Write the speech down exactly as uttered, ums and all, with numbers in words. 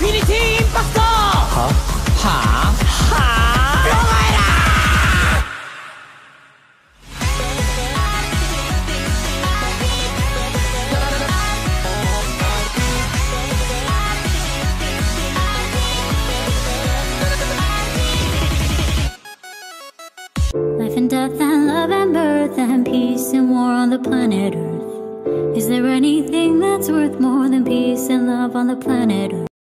フィニティインパクト。はははお前ら。 Life and death and love and birth and peace and war on the planet Earth. Is there anything that's worth more than peace and love on the planet Earth?